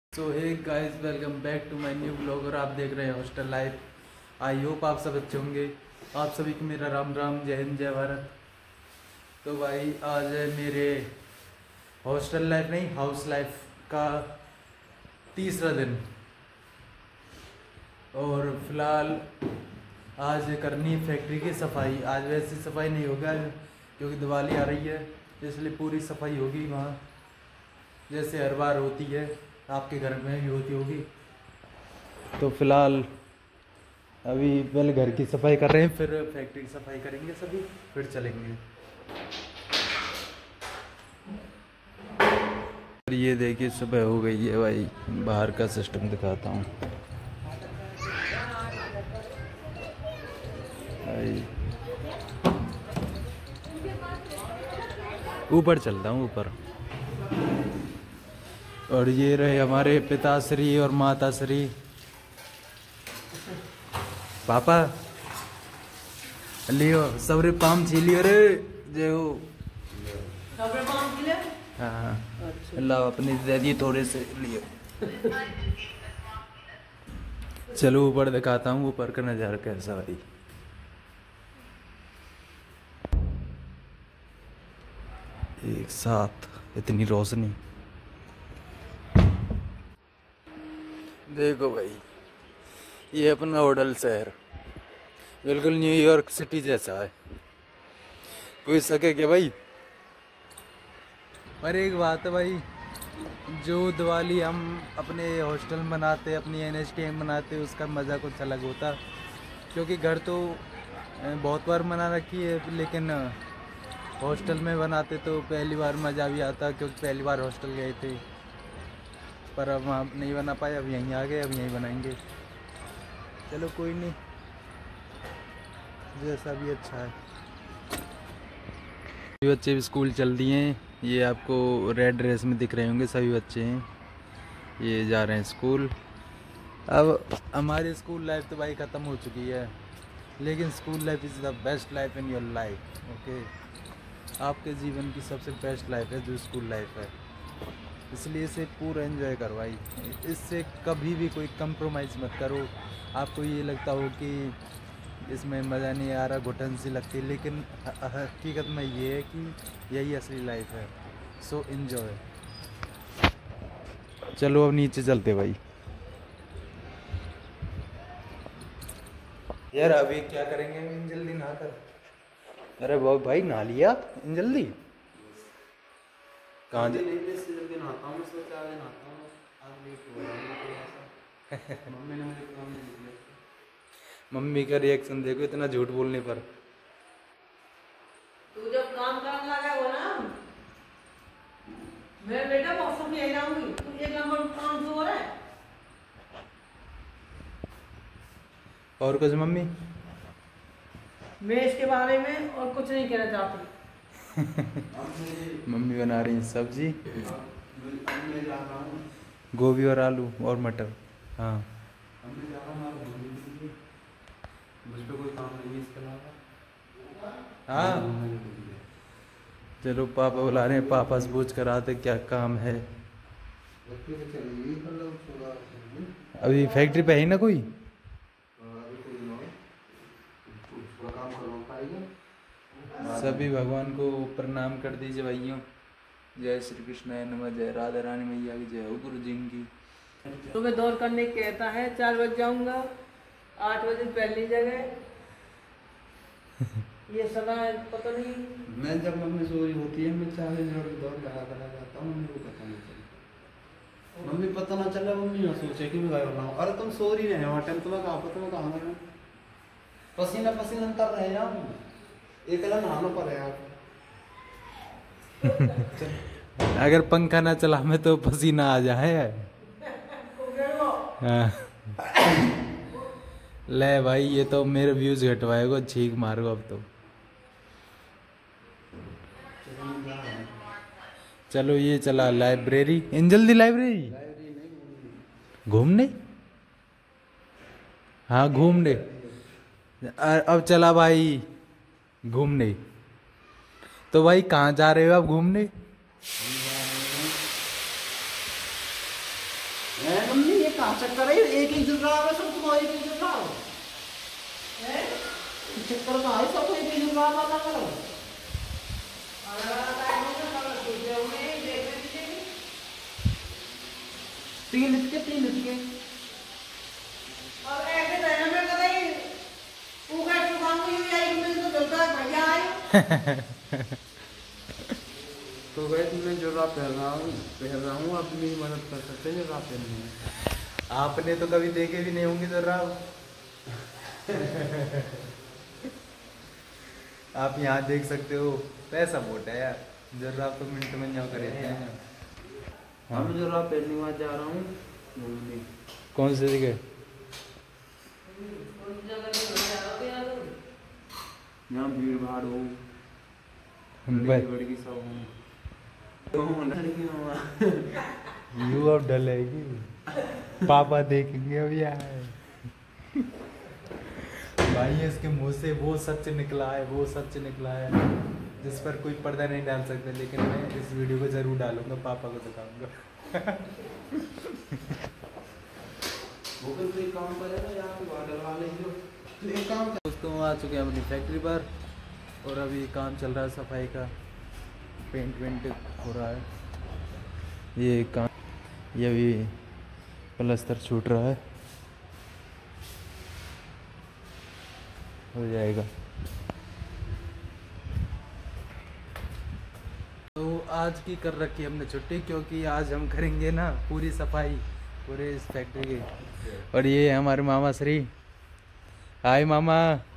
So hey guys, welcome back to my new blog. और आप देख रहे हैं हॉस्टल लाइफ। आई होप आप सब अच्छे होंगे। आप सभी को मेरा राम राम, जय हिंद, जय भारत। तो भाई आज है मेरे हॉस्टल लाइफ नहीं, हाउस लाइफ का तीसरा दिन। और फिलहाल आज करनी है फैक्ट्री की सफाई। आज वैसी सफाई नहीं होगा क्योंकि दिवाली आ रही है, इसलिए पूरी सफाई होगी वहाँ, जैसे हर बार होती है। आपके घर में भी होती होगी। तो फिलहाल अभी पहले घर की सफाई कर रहे हैं, फिर फैक्ट्री की सफाई करेंगे सभी, फिर चलेंगे। ये देखिए सुबह हो गई है भाई। बाहर का सिस्टम दिखाता हूँ भाई। ऊपर चलता हूँ ऊपर। और ये रहे हमारे पिताश्री और माताश्री। पापा लियो सबरे पाम छीलियो रे, जे हो सबरे पाम छीले। हाँ अल्लाह अपनी दे दी, थोड़े से लियो। चलो ऊपर दिखाता हूँ ऊपर का नज़ारा कैसा भाई। एक साथ इतनी रोशनी देखो भाई। ये अपना होटल शहर बिल्कुल न्यूयॉर्क सिटी जैसा है। कोई सके क्या भाई। पर एक बात है भाई, जो दिवाली हम अपने हॉस्टल में मनाते, अपनी NSTM मनाते, उसका मज़ा कुछ अलग होता। क्योंकि घर तो बहुत बार मना रखी है, लेकिन हॉस्टल में बनाते तो पहली बार मज़ा भी आता, क्योंकि पहली बार हॉस्टल गए थे। पर अब वहाँ नहीं बना पाए, अब यहीं आ गए, अब यहीं बनाएंगे। चलो कोई नहीं, जैसा भी अच्छा है। सभी बच्चे भी स्कूल चल दिए हैं। ये आपको रेड ड्रेस में दिख रहे होंगे, सभी बच्चे हैं, ये जा रहे हैं स्कूल। अब हमारी स्कूल लाइफ तो भाई ख़त्म हो चुकी है, लेकिन school life is the best life in your life. Okay, आपके जीवन की सबसे बेस्ट लाइफ है जो स्कूल लाइफ है, इसलिए इसे पूरा एंजॉय करो भाई। इससे कभी भी कोई कंप्रोमाइज़ मत करो। आपको ये लगता हो कि इसमें मज़ा नहीं आ रहा, घुटन सी लगती है, लेकिन हकीकत में ये है कि यही असली लाइफ है। So enjoy. चलो अब नीचे चलते भाई। यार अभी क्या करेंगे जल्दी नहाकर। अरे बहुत भाई नहा लिया जल्दी। कहाँ जा जल्दी नहाता हूँ, सोचा आज नहाता हूँ, आज लेट हो रहा है। मम्मी ने मुझे काम नहीं दिया। मम्मी का रिएक्शन देखो इतना झूठ बोलने पर। तू जब काम करने लगा हो ना, मैं बेटा मौसम ले जाऊंगी, तू एक नंबर काम जो हो रहा है। और कुछ मम्मी? मैं इसके बारे में और कुछ नहीं कहना चाहती। मम्मी बना रही हैं सब्जी, गोभी और आलू और मटर। हाँ मुझ पे कोई काम नहीं है इसके अलावा। हाँ चलो पापा बुला रहे हैं, पापा से पूछ कर आते क्या काम है। अभी फैक्ट्री पे है ना कोई। सभी भगवान को प्रणाम कर दीजिए भाइयों। जय श्री कृष्ण नमः, जय राधा रानी मैया की जय हो, गुरु जी की। सुबह दौड़ करने कहता है 4 बजे जाऊंगा, 8 बजे पहली जगह। ये सदा पता नहीं। मैं जब मम्मी सो रही होती है, मैं 4 बजे दौड़ लगा कर जाता हूँ, मम्मी को पता नहीं चलता। मम्मी पता ना चला, मम्मी ना सोचे कि मैं गायब ना हूँ। अरे तुम सो रही रहे हो, टेंथ में कहाँ पता मैं कहाँ गया, पसीना पसीना कर रहे हैं, एक ला नहाना पड़े यार। अगर पंखा ना चला में तो पसीना आ जाए। हाँ। ले भाई ये तो मेरे व्यूज घटवाएगा, छींक मारो अब तो। चलो ये चला लाइब्रेरी, इन जल्दी लाइब्रेरी घूमने। हाँ घूमने। अब चला भाई घूमने। तो भाई कहाँ जा रहे हो आप घूमने? कहाँ चक्कर है? एक जल रहा है सब, तुम एक जल रहा हो चक्कर कहाँ है? सबको एक जल रहा है। तीन इसके और ऐसे रहने में कहीं ऊपर दुकान को यूं आई मिल तो चलता है भैया आई। तो वैसे मैं जुराब पहन रहा हूँ, अपनी मदद कर सकते हैं जुराब पहनने में। आपने तो कभी देखे भी नहीं होंगे जुराब। आप यहाँ देख सकते हो, पैसा मोटा है यार, जुराब तो मिनट में जाओ कर देते हैं। हाँ मैं जुराब पहनने के बाद जा रहा हूँ घूमने। कौन सी जगह? यहाँ भीड़ भाड़ हो, लड़की सब हो, यू अब डलेगी, पापा देखेंगे अभी आए। भाई इसके मुंह से वो सच निकला है, वो सच निकला है जिस पर कोई पर्दा नहीं डाल सकता, लेकिन मैं इस वीडियो को जरूर डालूंगा, पापा को दिखाऊंगा। वो कोई काम करेगा या फिर वहाँ डलवा लेंगे। एक काम दोस्तों आ चुके हैं अपनी फैक्ट्री पर, और अभी काम चल रहा है सफाई का, पेंट वेंट हो रहा है। ये काम, ये अभी प्लास्टर छूट रहा है, हो जाएगा। तो आज की कर रखी हमने छुट्टी, क्योंकि आज हम करेंगे ना पूरी सफाई पूरे इस फैक्ट्री की। और ये है हमारे मामा श्री। हाय मामा।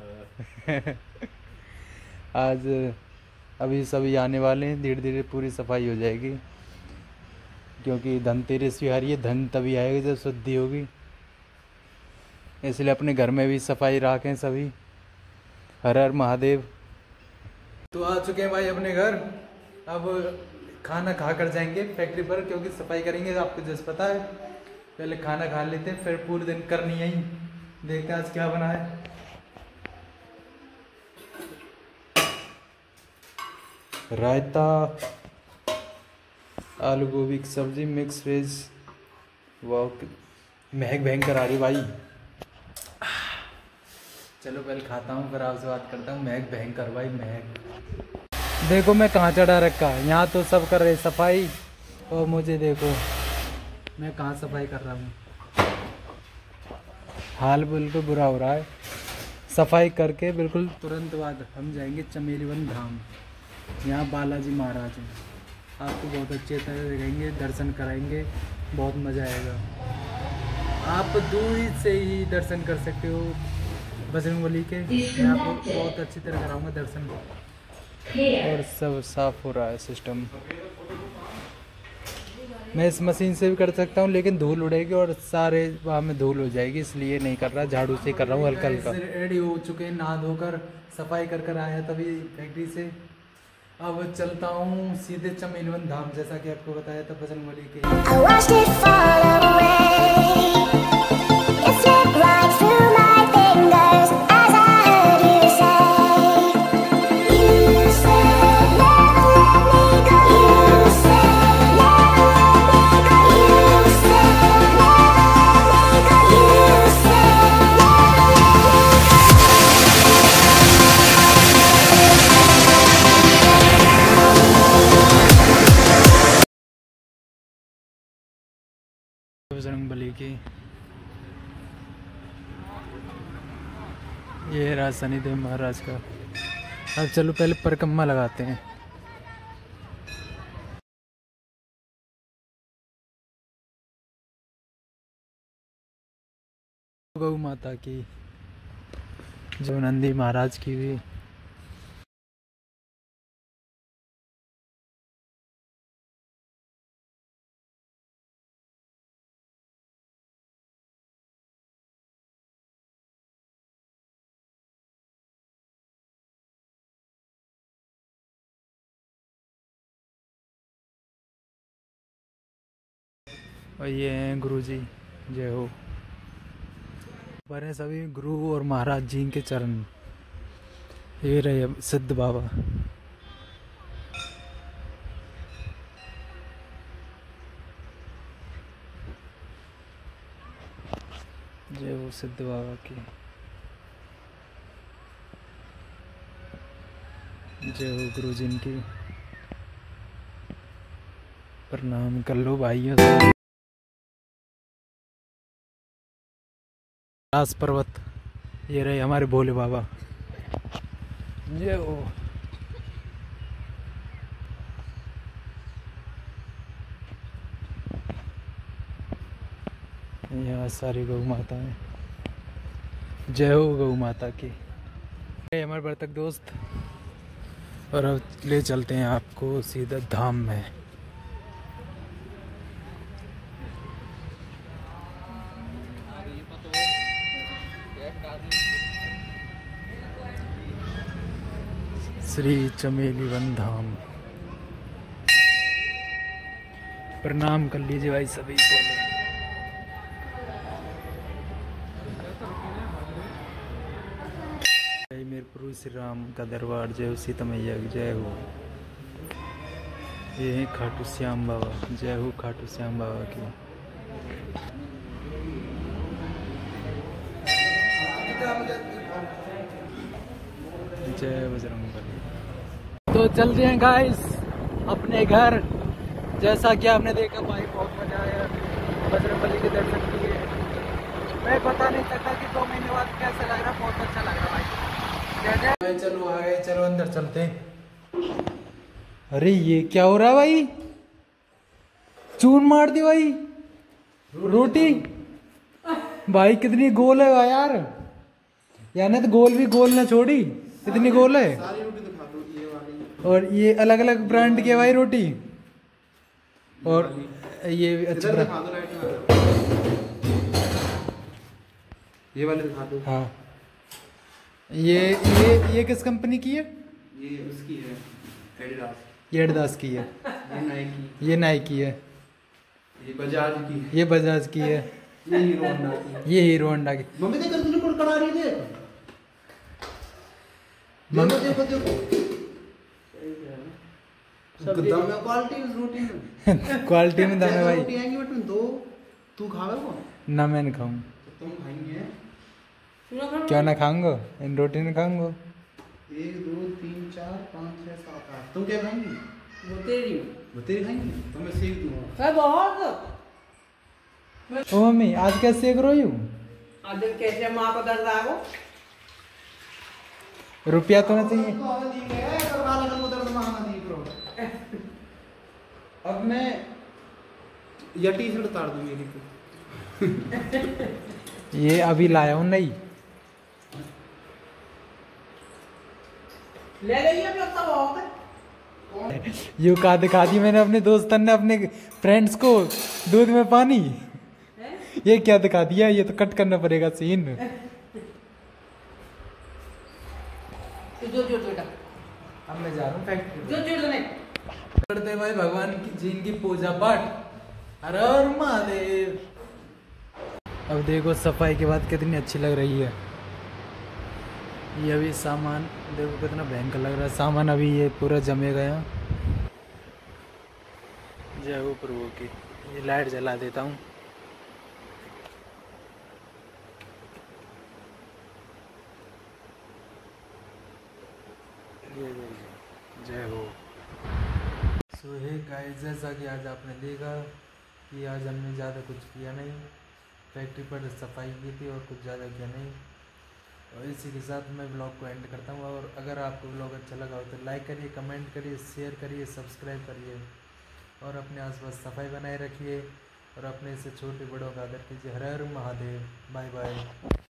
आज अभी सभी आने वाले हैं, धीरे धीरे पूरी सफाई हो जाएगी, क्योंकि धनतेरस भी आ रही है। धन तभी आएगा जब शुद्धि होगी, इसलिए अपने घर में भी सफाई रखें सभी। हर हर महादेव। तो आ चुके हैं भाई अपने घर, अब खाना खा कर जाएंगे फैक्ट्री पर, क्योंकि सफाई करेंगे, आपको जैसे पता है। पहले खाना खा लेते हैं, फिर पूरे दिन करनी है ही। देखते हैं आज क्या बना है। रायता, आलू गोभी की सब्जी, मिक्स वेज। वाह महक भयंकर आ रही भाई। चलो पहले खाता हूँ, फिर आपसे बात करता हूँ। महक भयंकर भाई, महक। देखो मैं कहाँ चढ़ा रखा है, यहाँ तो सब कर रहे सफाई, और मुझे देखो मैं कहाँ सफाई कर रहा हूँ। हाल बिल्कुल बुरा हो रहा है। सफाई करके बिल्कुल तुरंत बाद हम जाएंगे चमेलीवन धाम। यहाँ बालाजी महाराज हैं, आपको बहुत अच्छे तरह दिखाएंगे, दर्शन कराएंगे, बहुत मज़ा आएगा। आप दूर से ही दर्शन कर सकते हो बजरंगबली के। मैं आपको बहुत अच्छी तरह कराऊंगा दर्शन। और सब साफ हो रहा है सिस्टम। मैं इस मशीन से भी कर सकता हूँ, लेकिन धूल उड़ेगी और सारे वहाँ में धूल हो जाएगी, इसलिए नहीं कर रहा, झाड़ू से कर रहा हूँ हल्का हल्का। रेडी हो चुके हैं, नहा धोकर सफाई कर कर आया तभी फैक्ट्री से। अब चलता हूँ सीधे चमेलीवन धाम, जैसा कि आपको बताया था बजरंगबली के। बजरंगबली की ये राज शनिदेव महाराज का। अब चलो पहले परिक्रमा लगाते हैं। गौ माता की, जो नंदी महाराज की भी। और ये हैं गुरु जी, जय हो। पर हैं सभी गुरु और महाराज जी के चरण। ये रहे सिद्ध बाबा। जय हो सिद्ध बाबा की, जय हो गुरु जी की। प्रणाम कर लो भाइयों से। कैलाश पर्वत, ये रहे हमारे भोले बाबा। जय हो। यहाँ सारी गौ माता है। जय हो गौ माता की। ये हमारे बर्तक दोस्त, और अब ले चलते हैं आपको सीधा धाम में। श्री चमेली वन धाम। प्रणाम कर लीजिए भाई सभी को। जय मेरे प्रभु श्री राम का दरबार, जय हो सीता मैया की, जय हो। ये है खाटू श्याम बाबा, जय हो खाटू श्याम बाबा की। जय बजरंगबली। तो चलते हैं गाइस अपने घर। जैसा कि आपने देखा भाई बहुत मजा आया, बजरंगबली के दर्शन किए। मैं पता नहीं चलता कि 2 महीने बाद कैसा लग रहा, बहुत अच्छा लग रहा भाई। चलो आ गए, चलो अंदर चलते हैं। अरे ये क्या हो रहा है भाई, चून मार दी भाई रोटी। भाई कितनी गोल है भाई यार, यानी तो गोल भी गोल ना छोड़ी, कितनी गोल है। सारी रोटी दिखा दो, ये वाली और ये अलग अलग ब्रांड की है भाई रोटी। और ये भी अच्छा इधर दिखा दो, राइट में ये वाली दिखा दो। हाँ, ये किस कंपनी की है? ये उसकी है, एडिडास। ये एडिडास की है। ये नाइकी। ये नाइकी है। ये बजाज की है। ये बजाज की है। ये हीरो होंडा की है। ये हीरो होंडा की। मम्मी देख तूने कोड करा रही है। मम्मी देखो देखो सब दम में क्वालिटी उस रोटी में। क्वालिटी में दम है भाई। रोटी आएंगी बट दो तू खावे को ना मैं नहीं खाऊं। तो तुम खाएंगे। क्यों ना खाऊंगा, इन रोटी नहीं खाऊंगा। 1 2 3 4 5 6 7 8 तुम क्या खाएंगी? वो तेरी खाएंगी तो मैं सीख दूंगा। है बहुत। ओ मम्मी आज कैसे सेक रही हूँ? आज कैसे माँ को दर्द आगो? रुपया तो ना चाहिए। अब मैं या टी शर्ट उतार दूं मेरी को। ये अभी लाया हूँ नहीं। ले गई है अब तक बहुत है। ये का दिखा दी मैंने अपने दोस्तन ने अपने फ्रेंड्स को दूध में पानी। ये क्या दिखा दिया, ये तो कट करना पड़ेगा सीन। जो बेटा अब मैं जा रहा हूँ फैक्ट्री। जो नहीं करते भाई भगवान की जी की पूजा पाठ। हर हर महादेव। अब देखो सफाई के बाद कितनी अच्छी लग रही है। ये अभी सामान देखो कितना भयंकर लग रहा है, सामान अभी ये पूरा जमे गया। जय हो प्रभु की। ये लाइट जला देता हूँ। जय हो। सो हे गाइस, जैसा कि आज आपने देखा कि आज हमने ज़्यादा कुछ किया नहीं, फैक्ट्री पर सफाई की थी और कुछ ज़्यादा किया नहीं। और इसी के साथ मैं ब्लॉग को एंड करता हूँ। और अगर आपको ब्लॉग अच्छा लगा हो तो लाइक करिए, कमेंट करिए, शेयर करिए, सब्सक्राइब करिए और अपने आसपास सफाई बनाए रखिए और अपने से छोटे बड़ों का आदर कीजिए। हर हर महादेव। Bye bye.